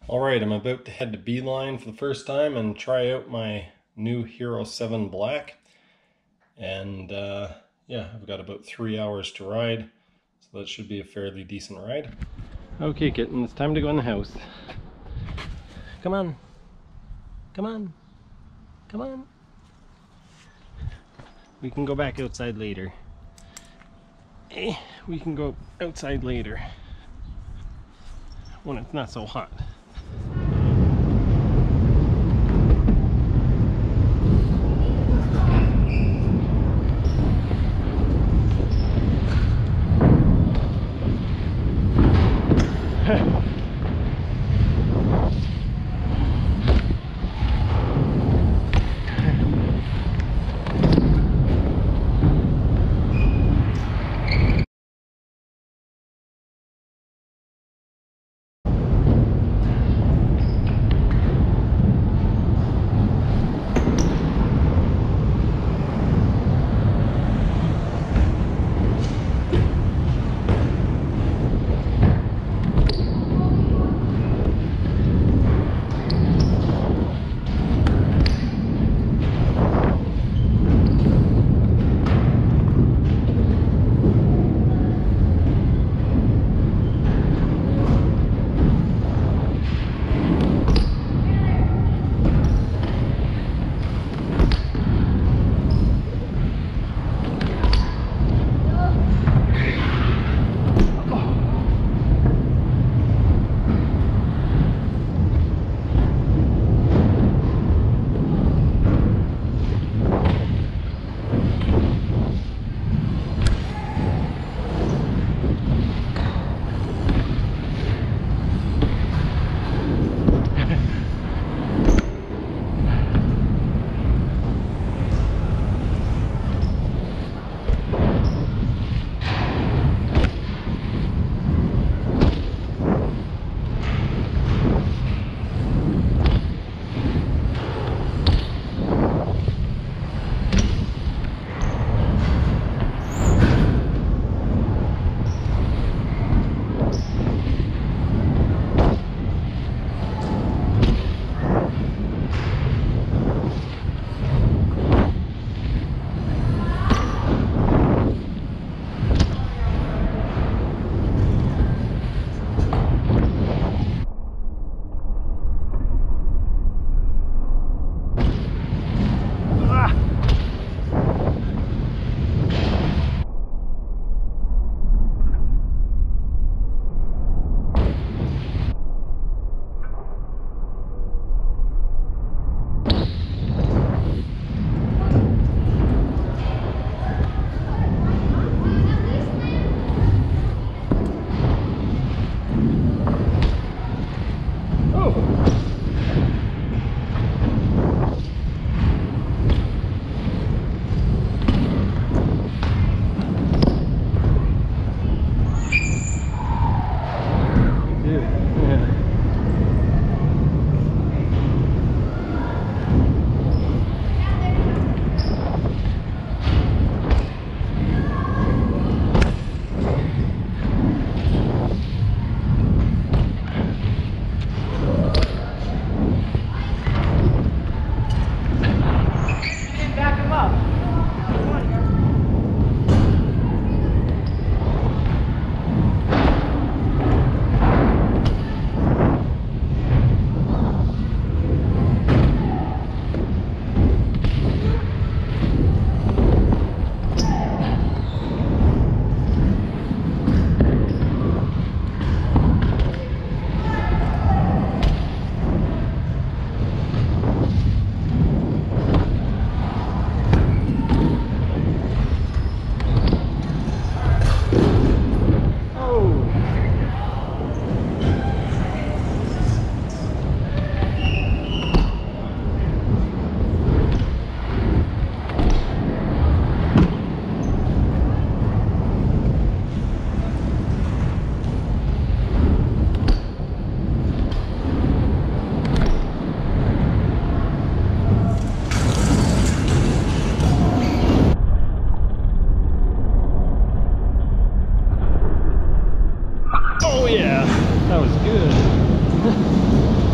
Alright, I'm about to head to Beeline for the first time and try out my new Hero 7 Black. And yeah, I've got about 3 hours to ride, so that should be a fairly decent ride. Okay, kitten, it's time to go in the house. Come on. Come on. Come on. We can go back outside later. We can go outside later when it's not so hot. Oh yeah, that was good.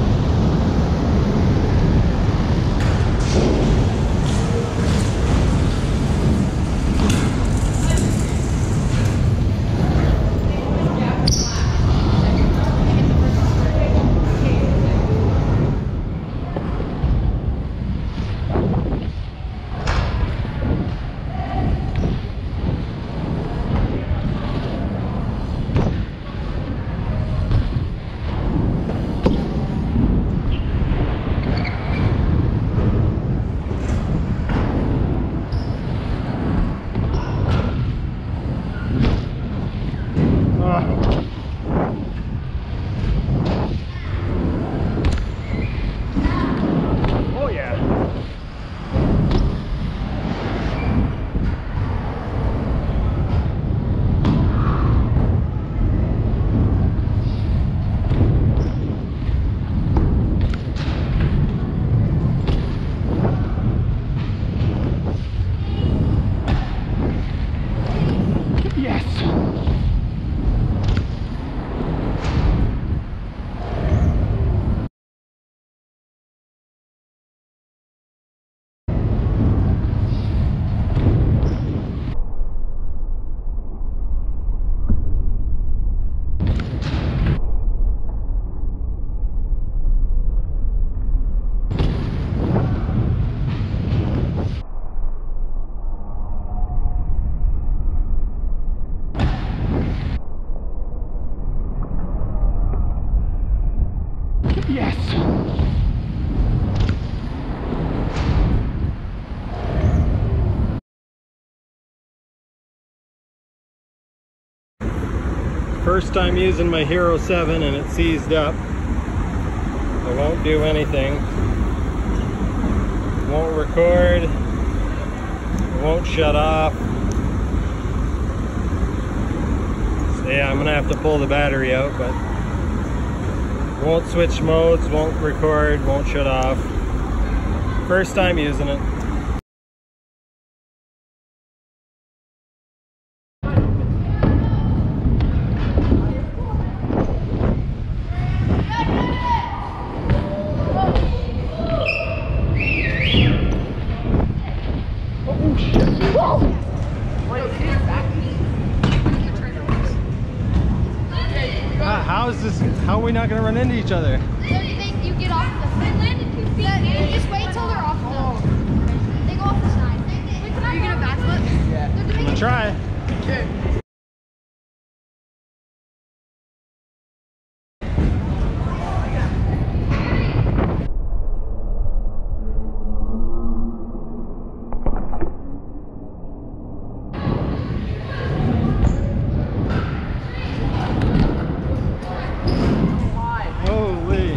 Oh yeah. Yes. Yes! First time using my Hero 7 and it seized up. It won't do anything. It won't record. It won't shut off. So yeah, I'm gonna have to pull the battery out, but won't switch modes, won't record, won't shut off. First time using it. Oh shit. How are we not gonna run into each other? You get off the you just wait till they're off the they go off the side. Are you gonna backflip? Yeah. I'm gonna try. Okay. Holy.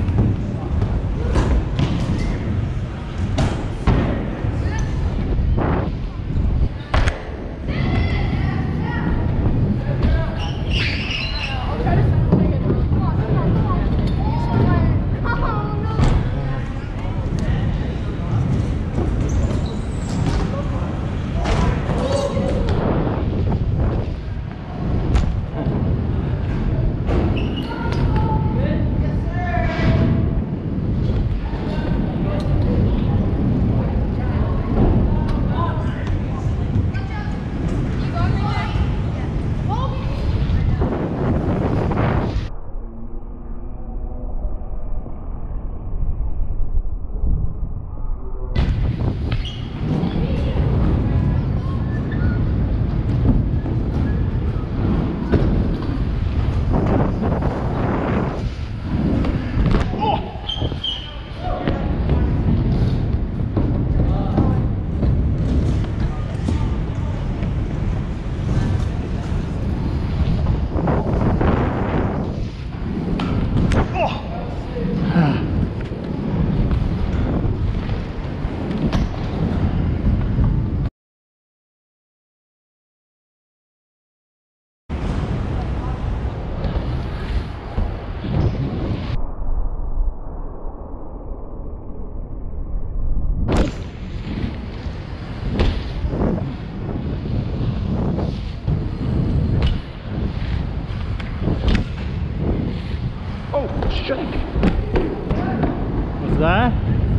Shit. What's that?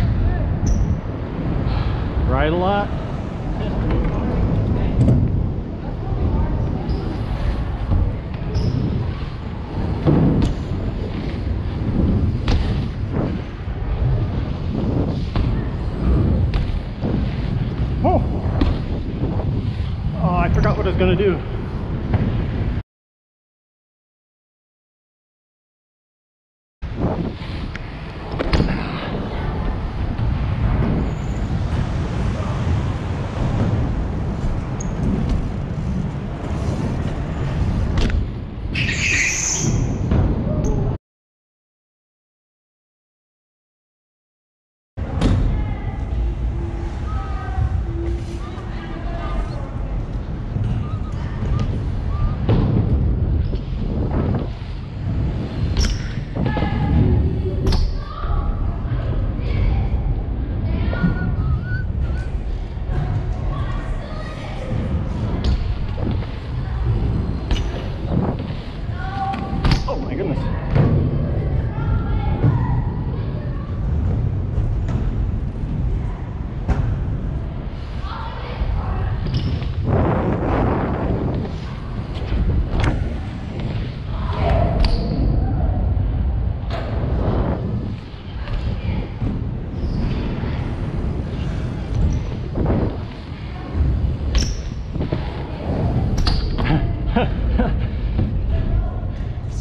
Ride a lot? Oh! Oh, I forgot what I was gonna do.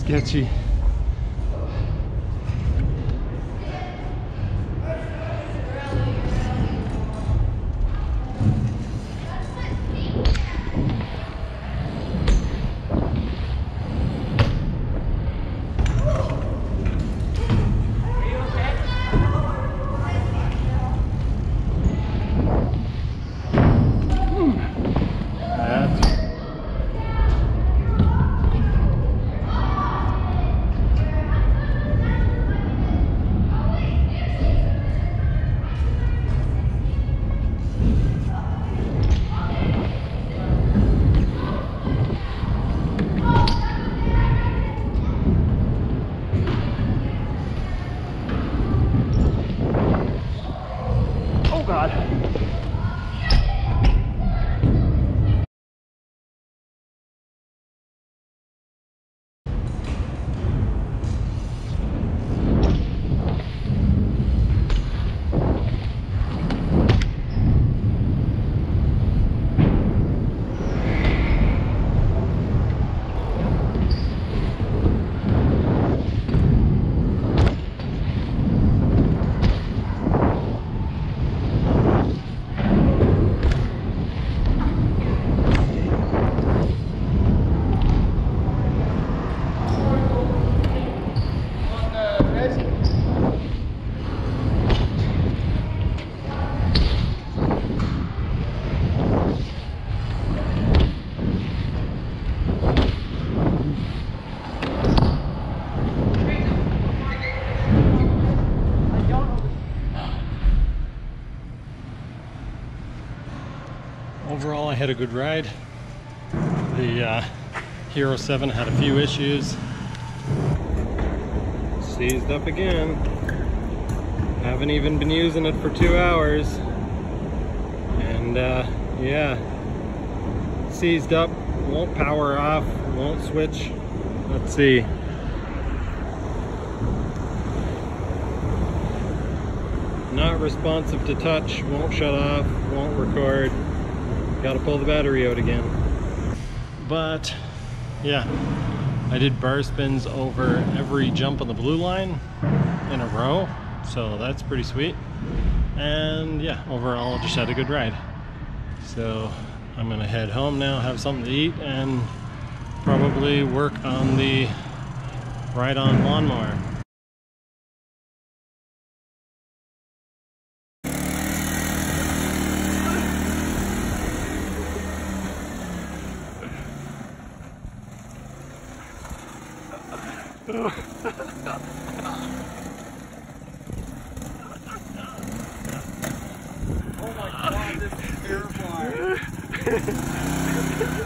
sketchy. Overall, I had a good ride. The Hero 7 had a few issues. Seized up again. Haven't even been using it for 2 hours. And yeah, seized up, won't power off, won't switch. Let's see. Not responsive to touch, won't shut off, won't record. Gotta pull the battery out again. But yeah, I did bar spins over every jump on the blue line in a row, so that's pretty sweet. And yeah, overall just had a good ride. So I'm gonna head home now, have something to eat, and probably work on the ride-on lawnmower. Oh my god, this is terrifying.